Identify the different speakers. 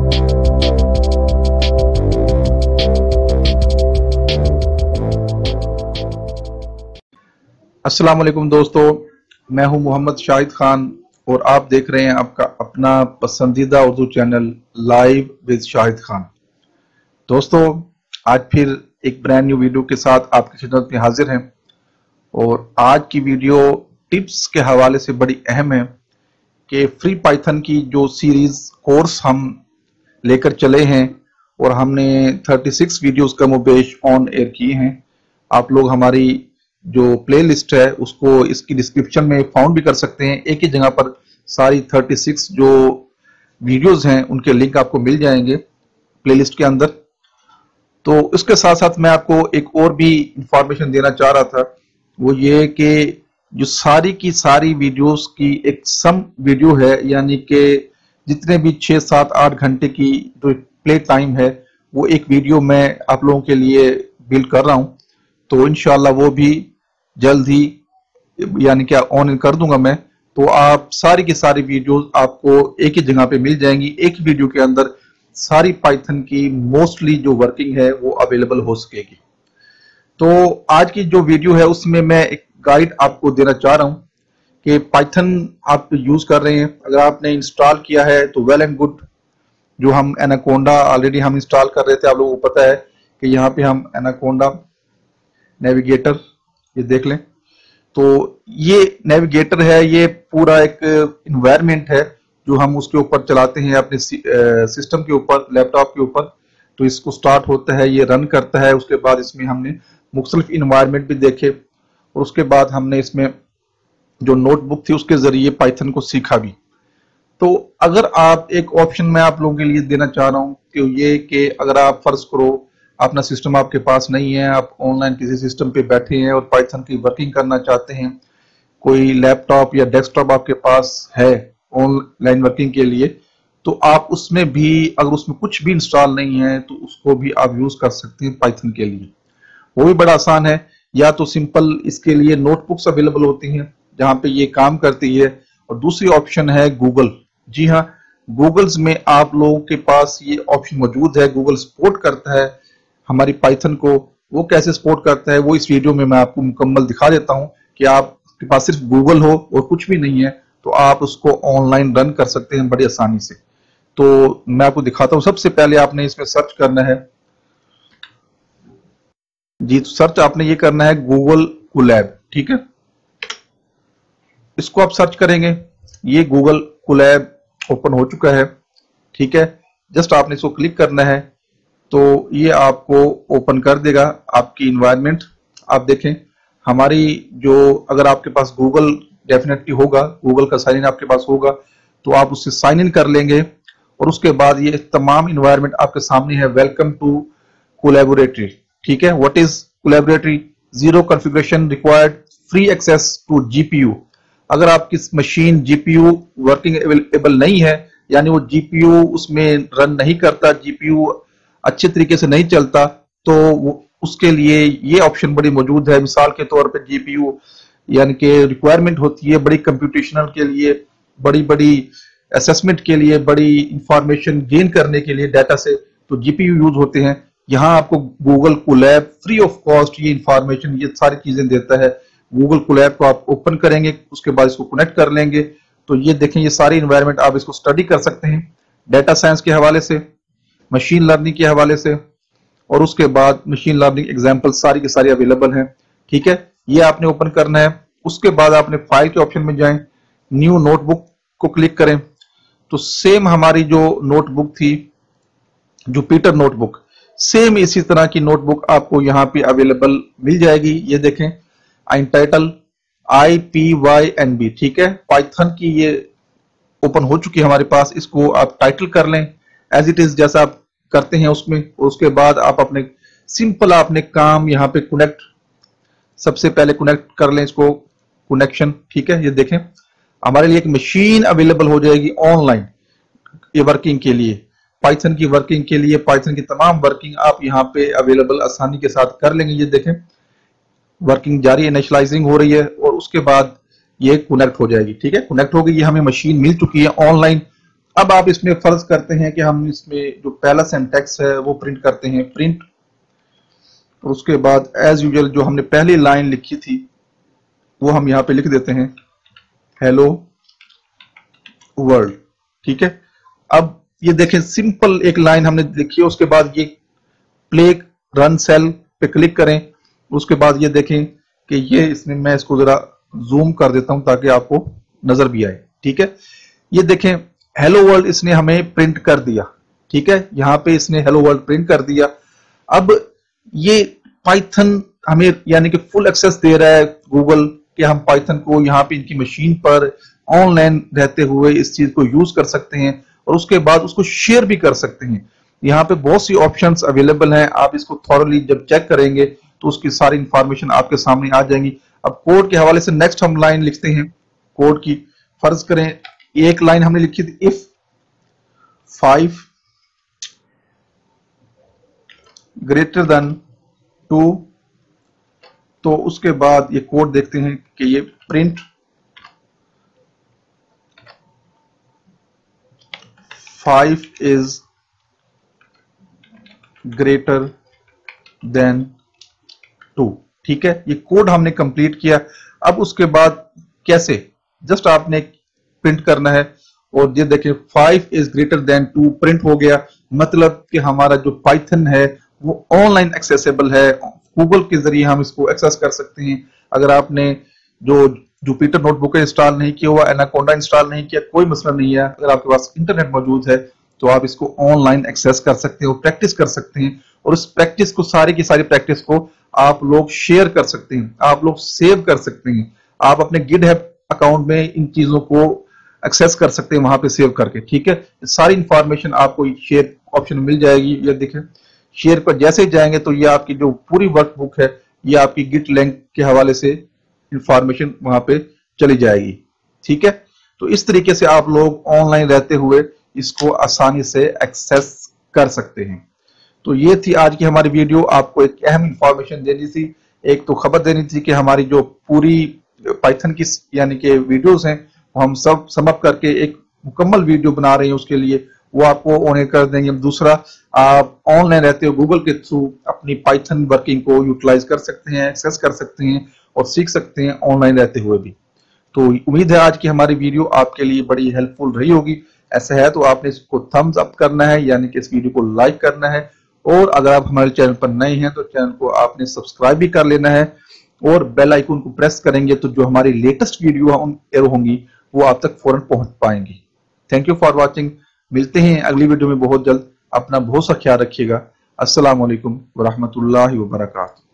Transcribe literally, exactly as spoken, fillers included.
Speaker 1: अस्सलाम वालेकुम दोस्तों, मैं हूं मोहम्मद शाहिद खान और आप देख रहे हैं आपका अपना पसंदीदा Urdu channel live with Shahid Khan. दोस्तों, आज फिर एक ब्रांड न्यू वीडियो के साथ आपकी खिदमत में हाजिर हैं और आज की वीडियो टिप्स के हवाले से बड़ी अहम है कि फ्री पाइथन की जो सीरीज कोर्स हम लेकर चले हैं और हमने छत्तीस वीडियोस का मुबेश ऑन एयर किए हैं। आप लोग हमारी जो प्लेलिस्ट है उसको इसकी डिस्क्रिप्शन में फाउंड भी कर सकते हैं। एक ही जगह पर सारी छत्तीस जो वीडियोस हैं उनके लिंक आपको मिल जाएंगे प्लेलिस्ट के अंदर। तो इसके साथ साथ मैं आपको एक और भी इंफॉर्मेशन देना चाह रहा था, वो ये कि जो सारी की सारी वीडियोस की एक सम वीडियो है, यानी कि जितने भी छः सात आठ घंटे की जो प्ले टाइम है वो एक वीडियो मैं आप लोगों के लिए बिल्ड कर रहा हूँ। तो इंशाल्लाह वो भी जल्द ही यानी क्या ऑन कर दूंगा मैं। तो आप सारी की सारी वीडियोस आपको एक ही जगह पे मिल जाएंगी। एक ही वीडियो के अंदर सारी पाइथन की मोस्टली जो वर्किंग है वो अवेलेबल हो सकेगी। तो आज की जो वीडियो है उसमें मैं एक गाइड आपको देना चाह रहा हूँ कि पाइथन आप यूज कर रहे हैं, अगर आपने इंस्टॉल किया है तो वेल एंड गुड। जो हम एनाकोंडा ऑलरेडी हम इंस्टॉल कर रहे थे, आप लोगों को पता है कि यहाँ पे हम एनाकोंडा नेविगेटर ये देख लें। तो ये नेविगेटर है, ये पूरा एक इन्वायरमेंट है जो हम उसके ऊपर चलाते हैं अपने सिस्टम के ऊपर, लैपटॉप के ऊपर। तो इसको स्टार्ट होता है, ये रन करता है, उसके बाद इसमें हमने मुख्तलिफ इन्वायरमेंट भी देखे और उसके बाद हमने इसमें जो नोटबुक थी उसके जरिए पाइथन को सीखा भी। तो अगर आप एक ऑप्शन मैं आप लोगों के लिए देना चाह रहा हूं कि ये कि अगर आप फर्ज करो अपना सिस्टम आपके पास नहीं है, आप ऑनलाइन किसी सिस्टम पे बैठे हैं और पाइथन की वर्किंग करना चाहते हैं, कोई लैपटॉप या डेस्कटॉप आपके पास है ऑनलाइन वर्किंग के लिए, तो आप उसमें भी अगर उसमें कुछ भी इंस्टॉल नहीं है तो उसको भी आप यूज कर सकते हैं पाइथन के लिए। वो भी बड़ा आसान है। या तो सिंपल इसके लिए नोटबुक्स अवेलेबल होती हैं जहां पे ये काम करती है, और दूसरी ऑप्शन है गूगल। जी हाँ, गूगल्स में आप लोगों के पास ये ऑप्शन मौजूद है। गूगल सपोर्ट करता है हमारी पाइथन को। वो कैसे सपोर्ट करता है वो इस वीडियो में मैं आपको मुकम्मल दिखा देता हूं कि आपके पास सिर्फ गूगल हो और कुछ भी नहीं है तो आप उसको ऑनलाइन रन कर सकते हैं बड़ी आसानी से। तो मैं आपको दिखाता हूं। सबसे पहले आपने इसमें सर्च करना है जी, तो सर्च आपने ये करना है गूगल कोलैब, ठीक है। इसको आप सर्च करेंगे, ये गूगल कोलैब ओपन हो चुका है, ठीक है। जस्ट आपने इसको क्लिक करना है तो ये आपको ओपन कर देगा आपकी इन्वायरमेंट। आप देखें हमारी जो, अगर आपके पास गूगल डेफिनेटली होगा, गूगल का साइन इन आपके पास होगा तो आप उससे साइन इन कर लेंगे और उसके बाद ये तमाम इन्वायरमेंट आपके सामने है। वेलकम टू कोलैबोरेटरी, ठीक है। What is Colaboratory? Zero configuration required, free access to GPU. अगर आपकी मशीन जीपीयू वर्किंग अवेलेबल नहीं है, यानी वो जीपीयू उसमें रन नहीं करता, जीपीयू अच्छे तरीके से नहीं चलता, तो उसके लिए ये ऑप्शन बड़ी मौजूद है। मिसाल के तौर पे जीपीयू यानी कि रिक्वायरमेंट होती है बड़ी कंप्यूटेशनल के लिए, बड़ी बड़ी असेसमेंट के लिए, बड़ी इंफॉर्मेशन गेन करने के लिए डाटा से, तो जीपीयू यूज होते हैं। यहाँ आपको Google Colab free of cost ये इंफॉर्मेशन, ये सारी चीजें देता है। गूगल कोलैब को आप ओपन करेंगे, उसके बाद इसको कनेक्ट कर लेंगे तो ये देखें ये सारी इन्वायरमेंट आप इसको स्टडी कर सकते हैं डाटा साइंस के हवाले से, मशीन लर्निंग के हवाले से, और उसके बाद मशीन लर्निंग एग्जांपल सारी की सारी अवेलेबल है, ठीक है। ये आपने ओपन करना है। उसके बाद आपने फाइल के ऑप्शन में जाएं, न्यू नोटबुक को क्लिक करें तो सेम हमारी जो नोटबुक थी जुपिटर नोटबुक, सेम इसी तरह की नोटबुक आपको यहाँ पे अवेलेबल मिल जाएगी। ये देखें title I P Y N B, ठीक है, पाइथन की ये ओपन हो चुकी है हमारे पास। इसको आप टाइटल कर लें एज इट इज जैसा आप करते हैं उसमें। उसके बाद आप अपने सिंपल आपने काम यहाँ पे कनेक्ट, सबसे पहले कनेक्ट कर लें इसको, कनेक्शन, ठीक है। ये देखें हमारे लिए एक मशीन अवेलेबल हो जाएगी ऑनलाइन ये वर्किंग के लिए, पाइथन की वर्किंग के लिए। पाइथन की तमाम वर्किंग आप यहाँ पे अवेलेबल आसानी के साथ कर लेंगे। ये देखें वर्किंग जारी, इनिशियलाइजिंग हो रही है और उसके बाद ये कनेक्ट हो जाएगी, ठीक है। कनेक्ट हो गई, ये हमें मशीन मिल चुकी है ऑनलाइन। अब आप इसमें फर्ज करते हैं कि हम इसमें जो पहला सिंटैक्स है वो प्रिंट करते हैं, प्रिंट, और उसके बाद एज यूजुअल जो हमने पहली लाइन लिखी थी वो हम यहाँ पे लिख देते हैं, हेलो वर्ल्ड। ठीक है, अब ये देखें सिंपल एक लाइन हमने लिखी है, उसके बाद ये प्ले रन सेल पे क्लिक करें, उसके बाद ये देखें कि ये इसमें मैं इसको जरा जूम कर देता हूं ताकि आपको नजर भी आए। ठीक है, ये देखें हेलो वर्ल्ड इसने हमें प्रिंट कर दिया। ठीक है, यहां पे इसने हेलो वर्ल्ड प्रिंट कर दिया। अब ये पाइथन हमें यानी कि फुल एक्सेस दे रहा है गूगल कि हम पाइथन को यहाँ पे इनकी मशीन पर ऑनलाइन रहते हुए इस चीज को यूज कर सकते हैं और उसके बाद उसको शेयर भी कर सकते हैं। यहाँ पे बहुत सी ऑप्शंस अवेलेबल हैं, आप इसको थॉरली जब चेक करेंगे तो उसकी सारी इंफॉर्मेशन आपके सामने आ जाएंगी। अब कोड के हवाले से नेक्स्ट हम लाइन लिखते हैं कोड की। फर्ज करें एक लाइन हमने लिखी थी, if five greater than two, तो उसके बाद ये कोड देखते हैं कि ये print five is greater than two. ठीक है, ये कोड हमने कंप्लीट किया। अब उसके बाद कैसे, जस्ट आपने प्रिंट करना है और ये देखिए five is greater than two print हो गया। मतलब कि हमारा जो पाइथन है वो ऑनलाइन एक्सेसिबल है, गूगल के जरिए हम इसको एक्सेस कर सकते हैं। अगर आपने जो जुपिटर नोटबुक इंस्टॉल नहीं किया हुआ, एनाकोंडा इंस्टॉल नहीं किया, कोई मसला नहीं है। अगर आपके पास इंटरनेट मौजूद है तो आप इसको ऑनलाइन एक्सेस कर सकते हो, प्रैक्टिस कर सकते हैं और उस प्रैक्टिस को, सारी की सारी प्रैक्टिस को आप लोग शेयर कर सकते हैं, आप लोग सेव कर सकते हैं। आप अपने गिटहब अकाउंट में इन चीजों को एक्सेस कर सकते हैं वहां पे सेव करके। ठीक है, सारी इंफॉर्मेशन आपको शेयर ऑप्शन मिल जाएगी। ये देखें शेयर पर जैसे ही जाएंगे तो ये आपकी जो पूरी वर्कबुक है ये आपकी गिट लिंक के हवाले से इंफॉर्मेशन वहां पे चली जाएगी। ठीक है, तो इस तरीके से आप लोग ऑनलाइन रहते हुए इसको आसानी से एक्सेस कर सकते हैं। तो ये थी आज की हमारी वीडियो, आपको एक अहम इंफॉर्मेशन देनी थी, एक तो खबर देनी थी कि हमारी जो पूरी पाइथन की यानी कि वीडियोस हैं वो हम सब समअप करके एक मुकम्मल वीडियो बना रहे हैं, उसके लिए वो आपको ऑन कर देंगे। दूसरा, आप ऑनलाइन रहते हो गूगल के थ्रू अपनी पाइथन वर्किंग को यूटिलाइज कर सकते हैं, एक्सेस कर सकते हैं और सीख सकते हैं ऑनलाइन रहते हुए भी। तो उम्मीद है आज की हमारी वीडियो आपके लिए बड़ी हेल्पफुल रही होगी। ऐसा है तो आपने इसको थम्स अप करना है, यानी कि इस वीडियो को लाइक करना है, और अगर आप हमारे चैनल पर नए हैं तो चैनल को आपने सब्सक्राइब भी कर लेना है और बेल आइकन को प्रेस करेंगे तो जो हमारी लेटेस्ट वीडियो होंगी वो आप तक फौरन पहुंच पाएंगी। Thank you for watching. मिलते हैं अगली वीडियो में बहुत जल्द। अपना बहुत सा ख्याल रखिएगा। अस्सलाम वालेकुम व रहमतुल्लाहि व बरकातहू।